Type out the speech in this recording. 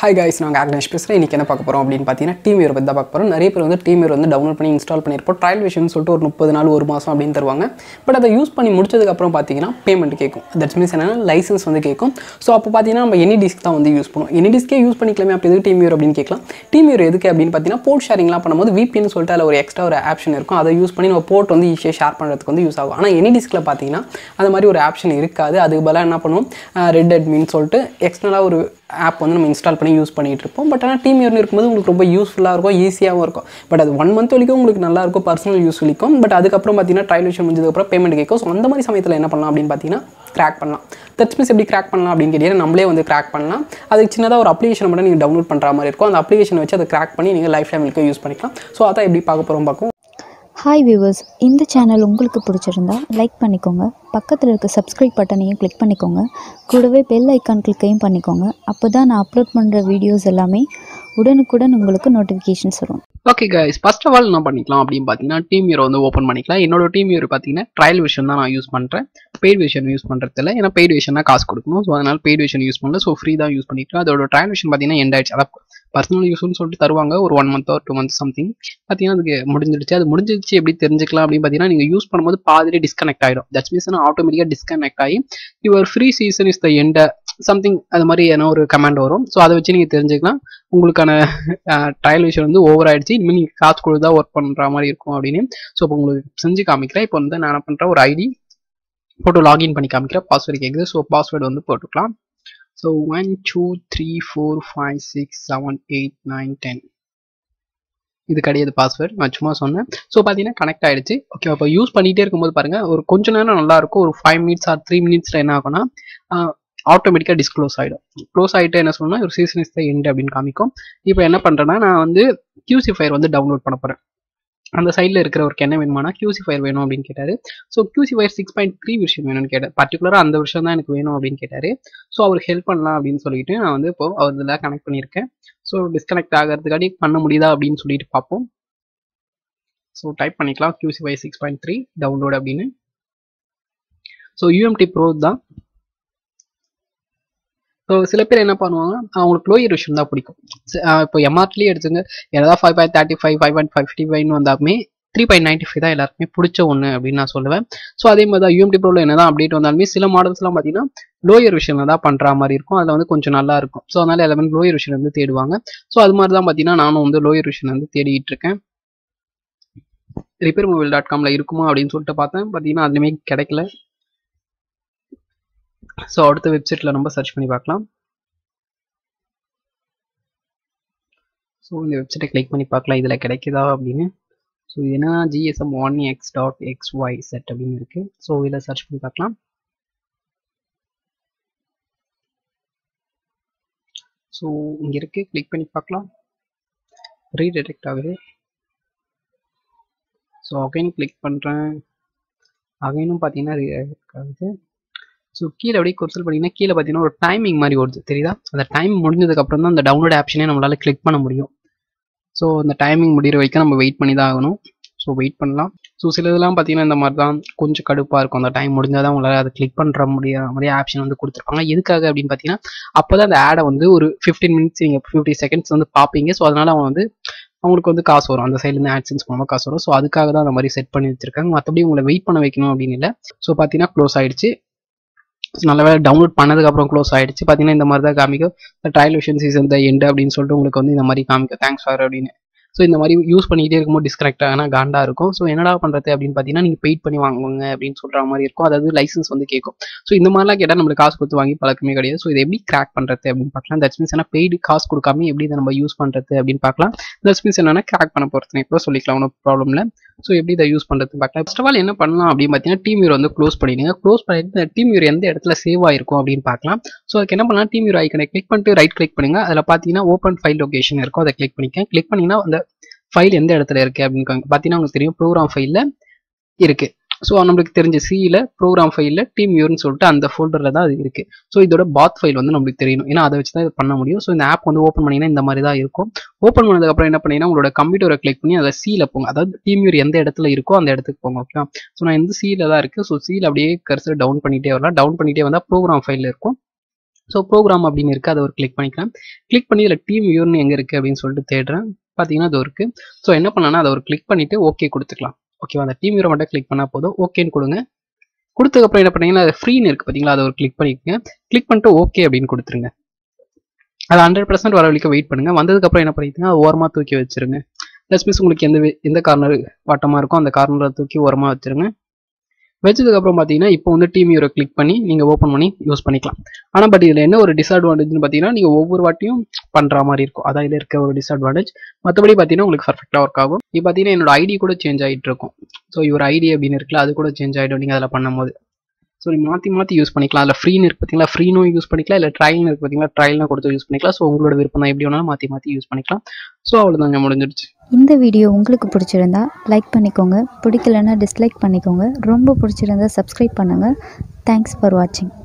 Hi guys, நான் ஆக்னேஷ் பேசுகிறேன். இன்றைக்கி என்ன பார்க்க போகிறோம் அப்படின்னு பார்த்தீங்கன்னா TeamViewer பற்றி தான் பார்க்க போகிறோம். நிறைய பேர் வந்து TeamViewer வந்து டவுன்லோட் பண்ணி இன்ஸ்டால் பண்ணியிருப்போம். ட்ரையல் வெர்ஷன் சொல்லிட்டு ஒரு 30 நாள் 1 மாதம் அப்படின்னு தருவாங்க. பட் அதை யூஸ் பண்ணி முடிச்சதுக்கப்புறம் பார்த்தீங்கன்னா பேமெண்ட் கேட்கும். தட்ஸ் மீன்ஸ் என்னன்னா லைசன்ஸ் வந்து கேட்கும். ஸோ அப்போ பார்த்தீங்கன்னா நம்ம எனி டிஸ்க் தான் வந்து யூஸ் பண்ணுவோம். எனி டிஸ்கே யூஸ் பண்ணிக்கலாமே, அப்போ எதுக்கு TeamViewer அப்படின்னு கேட்கலாம். TeamViewer எதுக்கு அப்படின்னு பார்த்தீங்கன்னா போர்ட் ஷேரிங்லாம் பண்ணும்போது VPN சொல்லிட்டு அதில் ஒரு எக்ஸ்ட்ரா ஒரு ஆப்ஷன் இருக்கும். அதை யூஸ் பண்ணி நம்ம போர்ட் வந்து ஈஸியாக ஷேர் பண்ணுறதுக்கு வந்து யூஸ் ஆகும். ஆனால் எனி டிஸ்கில் பார்த்தீங்கன்னா அது மாதிரி ஒரு ஆப்ஷன் இருக்காது. அதுக்கு பதிலாக என்ன பண்ணுவோம், ரெட் அட்மின் சொல்லிட்டு எக்ஸ்டர்னலாக ஒரு ஆப் வந்து நம்ம இன்ஸ்டால் பண்ணி யூஸ் பண்ணிகிட்டு இருப்போம். பட் ஆனால் TeamViewer இருக்கும்போது உங்களுக்கு ரொம்ப யூஸ்ஃபுல்லாக இருக்கும், ஈஸியாகவும் இருக்கும். பட் அது 1 மந்த் வரைக்கும் உங்களுக்கு நல்லா இருக்கும், பர்சனல் யூஸ் வரைக்கும். பட் அதுக்கப்புறம் பார்த்தீங்கன்னா ட்ரையல் வெர்ஷன் முடிஞ்சதுக்கப்புறம் பேமெண்ட் கேட்கும். ஸோ அந்த மாதிரி சமயத்தில் என்ன பண்ணலாம் அப்படின்னு பார்த்தீங்கன்னா கிராக் பண்ணலாம். தட்ஸ் மீன்ஸ் எப்படி கிராக் பண்ணலாம் அப்படின்னு கேட்டீங்கன்னா நம்மளே வந்து கிராக் பண்ணலாம். அதுக்கு சின்னதாக ஒரு அப்ளிகேஷன் மட்டும் நீங்கள் டவுன்லோட் பண்ணுற மாதிரி இருக்கும். அந்த அப்ளிகேஷன் வச்சு அதை கிராக் பண்ணி நீங்கள் லைஃப் டைமுக்கு யூஸ் பண்ணிக்கலாம். ஸோ அதான் எப்படி பார்க்க போகிறோம் பார்க்கும். ஹாய் வியூவர்ஸ், இந்த சேனல் உங்களுக்கு பிடிச்சிருந்தா லைக் பண்ணிக்கோங்க, பக்கத்தில் இருக்க சப்ஸ்கிரைப் பட்டனையும் கிளிக் பண்ணிக்கோங்க, கூடவே பெல் ஐக்கான் கிளிக்கையும் பண்ணிக்கோங்க. அப்போ தான் நான் அப்லோட் பண்ணுற வீடியோஸ் எல்லாமே உடனுக்குடன் உங்களுக்கு நோட்டிஃபிகேஷன்ஸ் வரும். Okay guys, first of all என்ன பண்ணிக்கலாம் அப்படின்னு பார்த்தீங்கன்னா TeamViewer வந்து ஓப்பன் பண்ணிக்கலாம். என்னோட TeamViewer பார்த்தீங்கன்னா ட்ரையல் வெர்ஷன் தான் நான் யூஸ் பண்ணுறேன். பெய்ட் வெர்ஷன் யூஸ் பண்ணுறது இல்லை, ஏன்னா பெய்ட் வெர்ஷனா காசு கொடுக்கணும். ஸோ அதனால் பெய்ட் வெர்ஷன் யூஸ் பண்ணல. ஸோ ஃப்ரீ தான் யூஸ் பண்ணிக்கலாம். அதோட ட்ரையல் வெர்ஷன் பார்த்தீங்கன்னா எண்ட் ஆயிடுச்சு. அதான் பர்சனல் யூஸ்னு சொல்லிட்டு தருவாங்க ஒரு 1 மந்த் ஒரு 2 மந்த் சம்திங். பார்த்தீங்கன்னா அதுக்கு முடிஞ்சிடுச்சு. அது முடிஞ்சிடுச்சு எப்படி தெரிஞ்சுக்கலாம் அப்படின்னு பார்த்தீங்கன்னா நீங்கள் யூஸ் பண்ணும்போது பாதிலே டிஸ்கனெக்ட் ஆகிடும். தட்ஸ் மீன்ஸ் ஆட்டோமேட்டிக்காக டிஸ்கனெக்ட் ஆகி your free season is the end something அது மாதிரி ஏன்னா ஒரு கமெண்ட் வரும். ஸோ அதை வச்சு நீங்கள் தெரிஞ்சுக்கலாம் உங்களுக்கான ட்ரையல் விஷயம் வந்து ஓவர் ஆயிடுச்சு, இனிமேல் நீங்கள் காசு கொடுத்து தான் ஒர்க் பண்ணுற மாதிரி இருக்கும் அப்படின்னு. ஸோ இப்போ உங்களுக்கு செஞ்சு காமிக்கிறேன். இப்போ வந்து நான் என்ன பண்ணுறேன், ஒரு ஐடி போட்டு லாகின் பண்ணி காமிக்கிறேன். பாஸ்வேர்டு கேட்குது. ஸோ பாஸ்வேர்டு வந்து போட்டுக்கலாம். ஸோ 1 2 3 4 5 6 7 8 9 10 இது கிடையாது பாஸ்வேர்டு, நான் சும்மா சொன்னேன். ஸோ பார்த்தீங்கன்னா கனெக்ட் ஆகிடுச்சு. ஓகே, அப்போ யூஸ் பண்ணிகிட்டே இருக்கும்போது பாருங்கள் ஒரு கொஞ்ச நேரம் நல்லாயிருக்கும். ஒரு 5 மினிட்ஸ் ஆர் 3 மினிட்ஸில் என்ன ஆகும்னா ஆட்டோமேட்டிக்காக டிஸ்க்ளோஸ் ஆகிடும். க்ளோஸ் ஆகிட்டு என்ன சொல்லணும்னா ஒரு சீசன் இஸ் த எண்ட் அப்படின்னு காமிக்கும். இப்போ என்ன பண்ணுறேன்னா நான் வந்து QC ஃபைல் வந்து டவுன்லோட் பண்ண போகிறேன். அந்த சைடில் இருக்கிறவருக்கு என்ன வேணுமானா QC ஃபைல் வேணும் அப்படின்னு கேட்டார். ஸோ QC ஃபைல் 6.3 வெர்ஷன் வேணும்னு கேட்டார். பர்டிகுலராக அந்த வருஷம் தான் எனக்கு வேணும் அப்படின்னு கேட்டார். ஸோ அவருக்கு ஹெல்ப் பண்ணலாம் அப்படின்னு சொல்லிட்டு நான் வந்து இப்போ அவர் இதில் கனெக்ட் பண்ணியிருக்கேன். ஸோ டிஸ்கனெக்ட் ஆகிறதுக்காடி பண்ண முடியுதா அப்படின்னு சொல்லிட்டு பார்ப்போம். ஸோ டைப் பண்ணிக்கலாம் QC ஃபைல் 6.3 டவுன்லோட் அப்படின்னு. ஸோ UMT Pro தான். ஸோ சில பேர் என்ன பண்ணுவாங்க, அவங்களுக்கு லோயர் வெர்ஷன் தான் பிடிக்கும். இப்போ MRTலேயே எடுத்துங்க, ஏதாவது 5.35 5.55 வந்தாலுமே 3.95 தான் எல்லாருக்குமே பிடிச்ச ஒன்று அப்படின்னு நான் சொல்லுவேன். ஸோ அதே மாதிரி தான் UMT Proவில் என்ன தான் அப்டேட் வந்தாலுமே சில மாடல்ஸ்லாம் பார்த்தீங்கன்னா லோயர் வெர்ஷனில் தான் பண்ணுற மாதிரி இருக்கும். அதில் வந்து கொஞ்சம் நல்லா இருக்கும். ஸோ அதனால் எல்லாமே லோயர் வெர்ஷன் வந்து தேடுவாங்க. ஸோ அது மாதிரி தான் பார்த்தீங்கன்னா நானும் வந்து லோயர் வெர்ஷன் வந்து தேடிட்டு இருக்கேன். repairmobile.comல இருக்குமா அப்படின்னு சொல்லிட்டு பார்த்தேன். பார்த்தீங்கன்னா அதுலேயுமே கிடைக்கல. ஸோ அடுத்த வெப்சைட்டில் நம்ம சர்ச் பண்ணி பார்க்கலாம். ஸோ இந்த வெப்சைட்டை கிளிக் பண்ணி பார்க்கலாம் இதில் கிடைக்குதா அப்படின்னு. ஸோ இது என்ன GSM1x.xyz அப்படின்னு இருக்குது. ஸோ இதில் சர்ச் பண்ணி பார்க்கலாம். ஸோ இங்கே இருக்குது, கிளிக் பண்ணி பார்க்கலாம். ரீடிடெக்ட் ஆகுது. ஸோ அகைன் கிளிக் பண்ணுறேன். அகைனும் பார்த்தீங்கன்னா ரீடிடெக்ட் ஆகுது. ஸோ கீழே அப்படியே கொர்சல் பண்ணிங்கன்னா கீழே பார்த்தீங்கன்னா ஒரு டைமிங் மாதிரி வருது, தெரியுதா? அந்த டைம் முடிஞ்சதுக்கப்புறம் தான் அந்த டவுன்லோட் ஆப்ஷனே நம்மளால் கிளிக் பண்ண முடியும். ஸோ அந்த டைமிங் முடிகிற வரைக்கும் நம்ம வெயிட் பண்ணி தான் ஆகணும். ஸோ வெயிட் பண்ணலாம். ஸோ சில இதெல்லாம் பார்த்தீங்கன்னா இந்த மாதிரி தான் கொஞ்சம் கடுப்பாக இருக்கும். அந்த டைம் முடிஞ்சால் தான் உங்களால் அதை கிளிக் பண்ணுற மாதிரி ஆப்ஷன் வந்து கொடுத்துருப்பாங்க. எதுக்காக அப்படின்னு பார்த்தீங்கன்னா அப்போ தான் அந்த ஆடை வந்து ஒரு 15 மினிட்ஸ் நீங்கள் 50 செகண்ட்ஸ் வந்து பார்ப்பீங்க. ஸோ அதனால் அவங்களுக்கு வந்து காசு வரும். அந்த சைட்லேருந்து ஆட்சன்ஸ் மூலமாக காசு வரும். ஸோ அதுக்காக தான் அந்த மாதிரி செட் பண்ணி வச்சிருக்காங்க. மற்றபடி உங்களை வெயிட் பண்ண வைக்கணும் அப்படின்னு இல்லை. ஸோ பார்த்தீங்கன்னா க்ளோஸ் ஆகிடுச்சு. நல்ல வேலை டவுன்லோட் பண்ணதுக்கப்புறம் க்ளோஸ் ஆகிடுச்சு. பார்த்தீங்கன்னா இந்த மாதிரி தான் காமிக்கும். Trial version season the end அப்படின்னு சொல்லிட்டு உங்களுக்கு வந்து இந்த மாதிரி காமிக்கும், தேங்க்ஸ் ஃபார் அப்படின்னு. ஸோ இந்த மாதிரி யூஸ் பண்ணிக்கிட்டே இருக்கும்போது டிஸ்கனெக்ட் ஆனால் காண்டா இருக்கும். ஸோ என்னடா பண்ணுறது அப்படின்னு பார்த்தீங்கன்னா நீங்கள் பெய்ட் பண்ணி வாங்குவாங்க அப்படின்னு சொல்கிற மாதிரி இருக்கும். அதாவது லைசன்ஸ் வந்து கேட்கும். ஸோ இந்த மாதிரிலாம் கேட்டால் நம்மளுக்கு காசு கொடுத்து வாங்கி பழக்கமே கிடையாது. ஸோ இதை எப்படி கிராக் பண்ணுறது அப்படின்னு பார்க்கலாம். தட்ஸ் மீன்ஸ் என்ன பெய்டு காசு கொடுக்காம எப்படி இதை நம்ம யூஸ் பண்ணுறது அப்படின்னு பார்க்கலாம். தட்ஸ் மீன்ஸ் என்னன்னா கிராக் பண்ண போகிறது இப்போ சொல்லிக்கலாம், ஒன்றும் ப்ராப்ளம் இல்லை. ஸோ எப்படி இதை யூஸ் பண்ணுறது பார்க்கலாம். ஃபர்ஸ்ட் ஆஃப் ஆல் என்ன பண்ணலாம் அப்படின்னு பார்த்தீங்கன்னா TeamViewer வந்து க்ளோஸ் பண்ணிடுங்க. க்ளோஸ் பண்ணிட்டு TeamViewer எந்த இடத்துல சேவ் ஆயிருக்கும் அப்படின்னு பார்க்கலாம். ஸோ அதுக்கு என்ன பண்ணலாம், TeamViewer ஐக்கனை கிளிக் பண்ணிட்டு ரைட் கிளிக் பண்ணுங்க. அதில் பார்த்தீங்கன்னா ஓப்பன் ஃபைல் லொகேஷன் இருக்கும், அதை கிளிக் பண்ணிக்க. கிளிக் பண்ணிங்கன்னா அந்த ஃபைல் எந்த இடத்துல இருக்குது அப்படின்னு பார்த்தீங்கன்னா உங்களுக்கு தெரியும், ப்ரோக்ராம் ஃபைலில் இருக்குது. ஸோ நம்மளுக்கு தெரிஞ்ச சியில் ப்ரோக்ராம் ஃபைலில் TeamViewerன்னு சொல்லிட்டு அந்த ஃபோல்டரில் தான் அது இருக்குது. ஸோ இதோட பாத் ஃபைல் வந்து நம்மளுக்கு தெரியணும், ஏன்னா அதை வச்சு தான் இது பண்ண முடியும். ஸோ இந்த ஆப் வந்து ஓப்பன் பண்ணிங்கன்னா இந்த மாதிரி தான் இருக்கும். ஓப்பன் பண்ணதுக்கப்புறம் என்ன பண்ணிங்கன்னா உங்களோட கம்ப்யூட்டரை கிளிக் பண்ணி அதை சியில் போங்க. அதாவது TeamViewer எந்த இடத்துல இருக்கோ அந்த இடத்துக்கு போங்க. ஓகே, ஸோ நான் இந்த சியில் தான் இருக்குது. ஸோ சியில் அப்படியே கர்சர் டவுன் பண்ணிகிட்டே வரலாம். டவுன் பண்ணிகிட்டே வந்தால் ப்ரோக்ராம் ஃபைலில் இருக்கும். ஸோ ப்ரோக்ராம் அப்படின்னு இருக்குது, அதை ஒரு கிளிக் பண்ணிக்கிறேன். கிளிக் பண்ணி இதில் டீம் வியூர்னு எங்கே இருக்குது அப்படின்னு சொல்லிட்டு தேடுறேன். பார்த்தீங்கன்னா அது இருக்குது. ஸோ என்ன பண்ணலாம்னா அதை ஒரு கிளிக் பண்ணிவிட்டு ஓகே கொடுத்துக்கலாம். ஓகேவா, அந்த டீம் வியூரை மட்டும் கிளிக் பண்ணால் போதும். ஓகேன்னு கொடுங்க. கொடுத்ததுக்கப்புறம் என்ன பண்ணீங்கன்னா அது ஃப்ரீன்னு இருக்குது பார்த்தீங்களா, அதை ஒரு கிளிக் பண்ணிக்கோங்க. கிளிக் பண்ணிட்டு ஓகே அப்படின்னு கொடுத்துருங்க. அது 100% வர வரைக்கும் வெயிட் பண்ணுங்கள். வந்ததுக்கப்புறம் என்ன பண்ணிக்கிங்கன்னா ஓரமாக தூக்கி வச்சுருங்க. ப்ளஸ் மீன்ஸ் உங்களுக்கு எந்த கார்னர் வாட்டமாக இருக்கோ அந்த கார்னரை தூக்கி ஓரமாக வச்சுருங்க. வச்சதுக்கப்புறம் பார்த்தீங்கன்னா இப்போ வந்து டீம் வியூரை கிளிக் பண்ணி நீங்கள் ஓப்பன் பண்ணி யூஸ் பண்ணிக்கலாம். ஆனால் பட் இதில் என்ன ஒரு டிஸ்அட்வான்டேஜ்னு பார்த்தீங்கன்னா நீங்கள் ஒவ்வொரு வாட்டியும் பண்ணுற மாதிரி இருக்கும். அதான் இதில் இருக்க ஒரு டிஸ்அட்வான்டேஜ். மற்றபடி பார்த்தீங்கன்னா உங்களுக்கு பர்ஃபெக்டாக ஒர்க் ஆகும். இப்போ பார்த்தீங்கன்னா என்னோட ஐடி கூட சேஞ்ச் ஆகிட்டு இருக்கும். ஸோ இவர் ஐடி அப்படின்னு இருக்குல்ல, அது கூட சேஞ்ச் ஆகிடும் நீங்கள் அதில் பண்ணும்போது. ஸோ நீங்கள் மாற்றி யூஸ் பண்ணிக்கலாம். அதில் ஃப்ரீன்னு இருக்குது பார்த்தீங்களா, ஃப்ரீனும் யூஸ் பண்ணிக்கலாம். இல்லை ட்ரையல்னு இருக்குது பார்த்தீங்களா, ட்ரையல்னு கொடுத்து யூஸ் பண்ணிக்கலாம். ஸோ உங்களோட விருப்பம் தான், எப்படி வேணாலும் மாற்றி யூஸ் பண்ணிக்கலாம். ஸோ அவ்வளோதாங்க, முடிஞ்சிடுச்சு. இந்த வீடியோ உங்களுக்கு பிடிச்சிருந்தா லைக் பண்ணிக்கோங்க, பிடிக்கலன்னா டிஸ்லைக் பண்ணிக்கோங்க. ரொம்ப பிடிச்சிருந்தா சப்ஸ்கிரைப் பண்ணுங்கள். தேங்க்ஸ் ஃபார் வாட்சிங்.